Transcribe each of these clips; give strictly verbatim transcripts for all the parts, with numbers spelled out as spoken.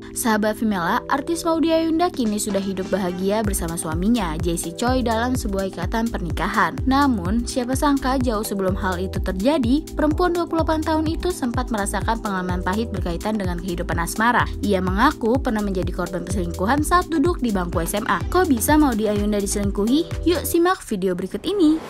Sahabat Vimela, artis Maudy Ayunda kini sudah hidup bahagia bersama suaminya, Jessie Choi, dalam sebuah ikatan pernikahan. Namun, siapa sangka jauh sebelum hal itu terjadi, perempuan dua puluh delapan tahun itu sempat merasakan pengalaman pahit berkaitan dengan kehidupan asmara. Ia mengaku pernah menjadi korban perselingkuhan saat duduk di bangku S M A. Kok bisa Maudy Ayunda diselingkuhi? Yuk simak video berikut ini.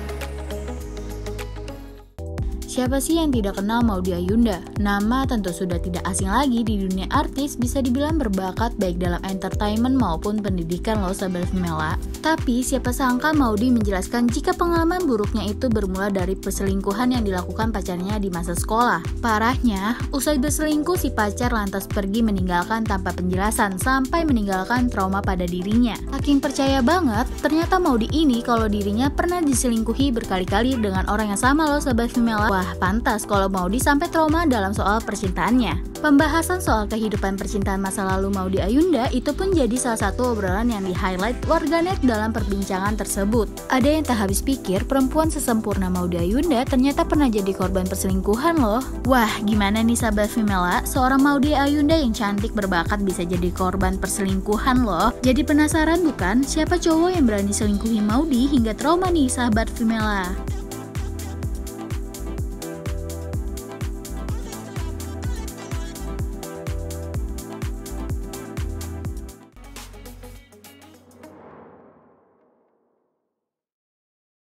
Siapa sih yang tidak kenal Maudy Ayunda? Nama tentu sudah tidak asing lagi di dunia artis, bisa dibilang berbakat baik dalam entertainment maupun pendidikan loh sahabat Vimela. Tapi siapa sangka Maudy menjelaskan jika pengalaman buruknya itu bermula dari perselingkuhan yang dilakukan pacarnya di masa sekolah. Parahnya, usai berselingkuh si pacar lantas pergi meninggalkan tanpa penjelasan sampai meninggalkan trauma pada dirinya. Saking percaya banget, ternyata Maudy ini kalau dirinya pernah diselingkuhi berkali-kali dengan orang yang sama loh sahabat Vimela. Wah, pantas kalau Maudy sampai trauma dalam soal percintaannya. Pembahasan soal kehidupan percintaan masa lalu Maudy Ayunda itu pun jadi salah satu obrolan yang di-highlight warganet dalam perbincangan tersebut. Ada yang tak habis pikir, perempuan sesempurna Maudy Ayunda ternyata pernah jadi korban perselingkuhan loh. Wah, gimana nih sahabat Vimela? Seorang Maudy Ayunda yang cantik berbakat bisa jadi korban perselingkuhan loh. Jadi penasaran bukan? Siapa cowok yang berani selingkuhi Maudy hingga trauma nih sahabat Vimela?